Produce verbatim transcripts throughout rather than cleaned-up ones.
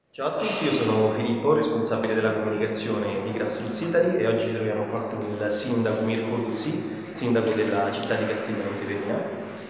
Ciao a tutti, io sono Filippo, responsabile della comunicazione di Grassroots Italy e oggi ci troviamo qua con il sindaco Mirko Luzzi, sindaco della città di Castiglio Monteverina,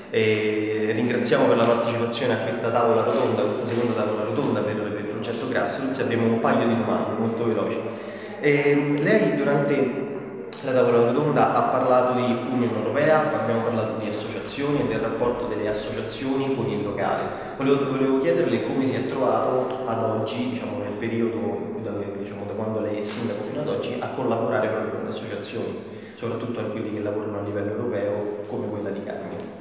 e ringraziamo per la partecipazione a questa tavola rotonda, questa seconda tavola rotonda per, per il progetto Grassroots. Abbiamo un paio di domande molto veloci. E lei durante la tavola rotonda ha parlato di Unione Europea, abbiamo parlato di associazioni e del rapporto delle associazioni con il locale. Volevo, volevo chiederle come si è trovato ad oggi, diciamo nel periodo da, diciamo, da quando lei è sindaco fino ad oggi, a collaborare proprio con le associazioni, soprattutto a quelli che lavorano a livello europeo come quella di Carmine.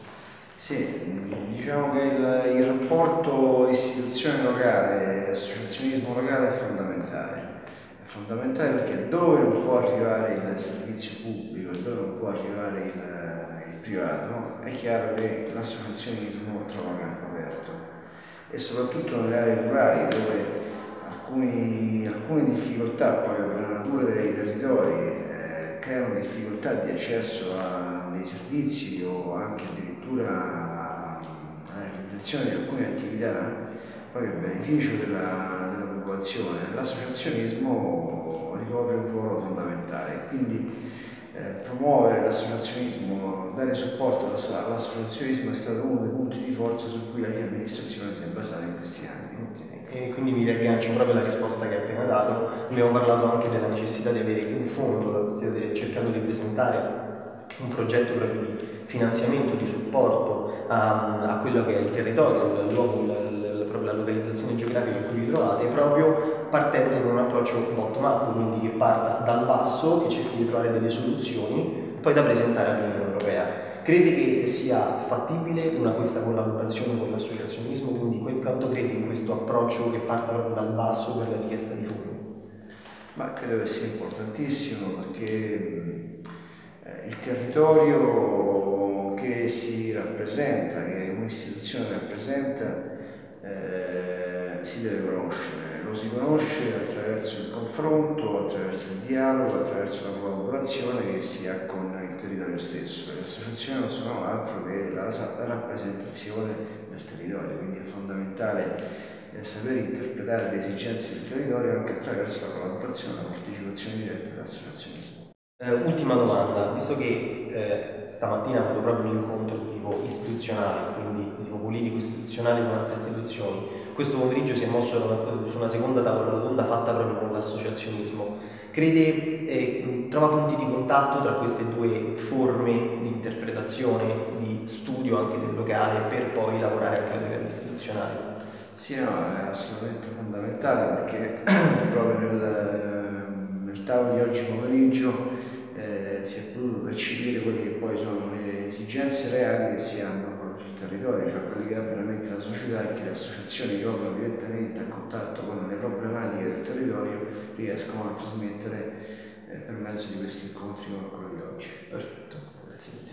Sì, diciamo che il, il rapporto istituzione locale e associazionismo locale è fondamentale. È fondamentale perché dove non può arrivare il servizio pubblico e dove non può arrivare il, il privato, è chiaro che l'associazionismo trova campo aperto. E soprattutto nelle aree rurali dove alcuni, alcune difficoltà, proprio per la natura dei territori, eh, creano difficoltà di accesso a dei servizi o anche addirittura alla realizzazione di alcune attività proprio a beneficio della, della popolazione. L'associazionismo ricopre un ruolo fondamentale, quindi eh, promuovere l'associazionismo, dare supporto all'associazionismo è stato uno dei punti di forza su cui la mia amministrazione si è basata in questi anni. E quindi mi riaggancio proprio alla risposta che hai appena dato. Abbiamo parlato anche della necessità di avere un fondo, state cercando di presentare un progetto proprio di finanziamento, di supporto a, a quello che è il territorio, il luogo, il, il, proprio la localizzazione geografica in cui vi trovate, proprio partendo da un approccio bottom up, quindi che parta dal basso, che cerchi di trovare delle soluzioni, poi da presentare all'Unione Europea. Crede che sia fattibile una, questa collaborazione con l'associazionismo, quindi quanto crede in questo approccio che parta proprio dal basso per la richiesta di fondi? Ma credo che sia importantissimo perché eh, il territorio che si rappresenta, che un'istituzione rappresenta, eh, si deve conoscere. Lo si conosce attraverso il confronto, attraverso il dialogo, attraverso la collaborazione che si ha con il territorio stesso. Le associazioni non sono altro che la, la rappresentazione del territorio, quindi è fondamentale eh, saper interpretare le esigenze del territorio anche attraverso la collaborazione e la partecipazione diretta dell'associazionismo. Eh, ultima domanda, visto che eh, stamattina ho avuto proprio un incontro di tipo istituzionale, quindi di tipo politico-istituzionale con altre istituzioni, questo pomeriggio si è mosso una, su una seconda tavola rotonda fatta proprio con l'associazionismo. Crede, eh, trova punti di contatto tra queste due forme di interpretazione, di studio anche del locale, per poi lavorare anche a livello istituzionale? Sì, no, è assolutamente fondamentale perché proprio nel, nel tavolo di oggi pomeriggio eh, si è potuto percepire quelle che poi sono le esigenze reali che si hanno proprio sul territorio, cioè quelli che ha veramente la società e che le associazioni che operano direttamente a contatto con le problematiche del territorio riescono a trasmettere eh, per mezzo di questi incontri come quello di oggi. Perfetto, grazie mille.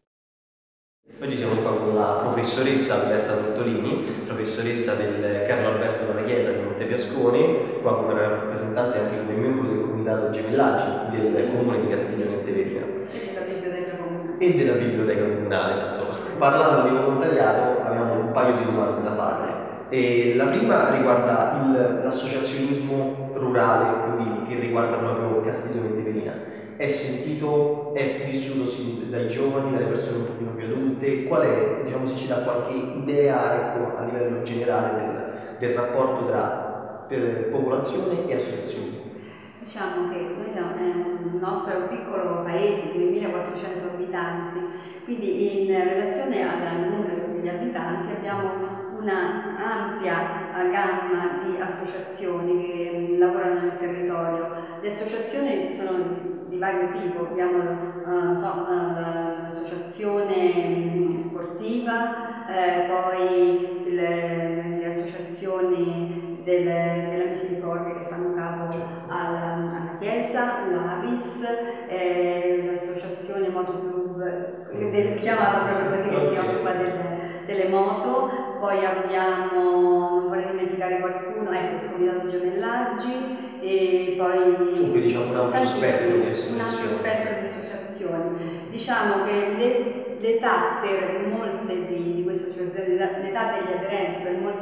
Oggi siamo qua con la professoressa Alberta Tortolini, professoressa del Carlo Alberto della Chiesa di Montefiascone, qua come rappresentante anche come membro del comitato gemellaggi del comune di Castiglio Monteverina. E della biblioteca comunale. E della biblioteca comunale, esatto. Parlando di volontariato abbiamo un paio di domande da farle. E la prima riguarda l'associazionismo rurale, quindi che riguarda proprio Castiglio Monteverina. È sentito, è vissuto dai giovani, dalle persone un pochino più adulte? Qual è, diciamo, se ci dà qualche idea, ecco, a livello generale del, del rapporto tra per popolazione e associazioni? Diciamo che noi siamo, eh, il nostro è un piccolo paese di duemilaquattrocento abitanti, quindi in relazione al numero degli abitanti abbiamo una ampia gamma di associazioni che lavorano nel territorio. Le associazioni sono di vario tipo, abbiamo uh, so, uh, l'associazione sportiva, eh, poi le, le associazioni del, della misericordia che fanno capo alla, alla Chiesa, l'Avis, eh, l'associazione Motoclub, eh, chiamata proprio così, che si occupa del, delle moto. Poi abbiamo, non vorrei dimenticare qualcuno, ecco, il comitato gemellaggi, e poi Dunque, diciamo un ampio spettro di associazioni. Un ampio spettro di associazioni. Diciamo che l'età per molte di, di queste associazioni, l'età degli aderenti per molte di queste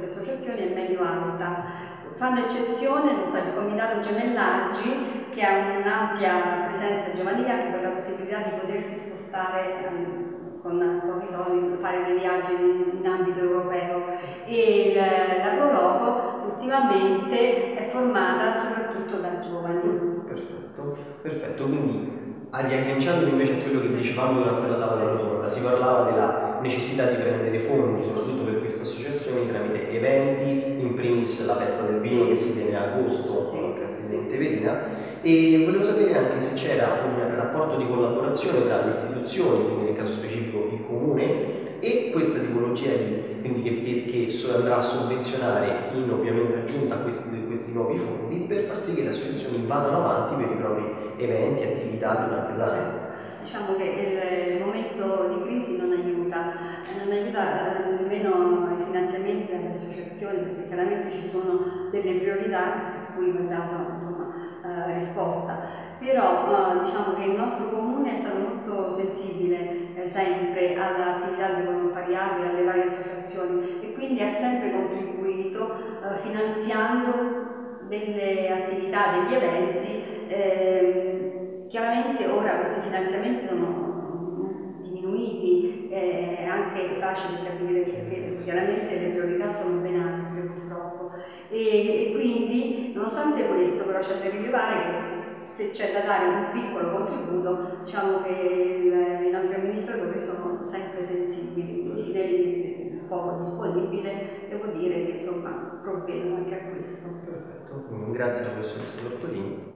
associazioni è medio alta. Fanno eccezione, non so, il Comitato Gemellaggi, che ha un'ampia presenza giovanile anche per la possibilità di potersi spostare um, con pochi soldi, fare dei viaggi in, in ambito europeo, e la Prologo ultimamente è formata soprattutto da giovani. Perfetto, perfetto, quindi riagganciando invece a quello che dicevamo durante la tavola rotonda, si parlava della necessità di prendere fondi soprattutto per queste associazioni tramite eventi, in primis la festa del vino che si tiene a agosto sì, a Castiglione Verina, e volevo sapere anche se c'era un rapporto di collaborazione tra le istituzioni, quindi nel caso specifico il comune, e questa tipologia di, quindi che, che, che andrà a sovvenzionare in ovviamente aggiunta a questi, questi nuovi fondi per far sì che le associazioni vadano avanti per i propri eventi, attività durante l'anno. Diciamo che il, il momento di crisi non aiuta, non aiuta eh, nemmeno i finanziamenti alle associazioni, perché chiaramente ci sono delle priorità a cui va data insomma, eh, risposta. Però eh, diciamo che il nostro comune è stato molto sensibile eh, sempre all'attività di volontariato e alle varie associazioni, e quindi ha sempre contribuito eh, finanziando delle attività, degli eventi. Eh, chiaramente ora questi finanziamenti sono diminuiti, è anche facile capire perché chiaramente le priorità sono ben altre purtroppo, e, e quindi nonostante questo però c'è da rilevare che se c'è da dare un piccolo contributo, diciamo che il, i nostri amministratori sono sempre sensibili, nel poco disponibile devo dire che insomma provvedono anche a questo. Perfetto, grazie alla professoressa Tortolini.